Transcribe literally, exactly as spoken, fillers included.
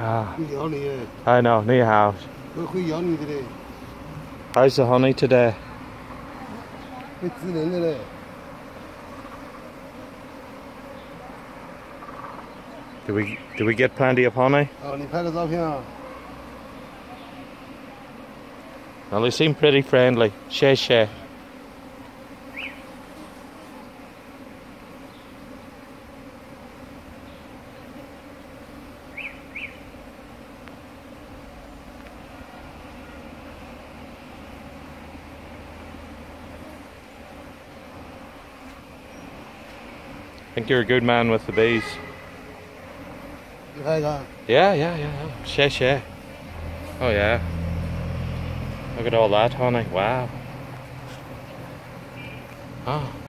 Ah, 会咬你耶， I know, 你好. 会会咬你的嘞， How's the honey today? 会蛰人的嘞。 Do we do we get plenty of honey? 啊，你拍个照片啊。 Well, they seem pretty friendly. Share, share. I think you're a good man with the bees. 你拍一个。 Yeah, yeah, yeah. Share, share. Oh yeah. Look at all that honey. Wow. Oh.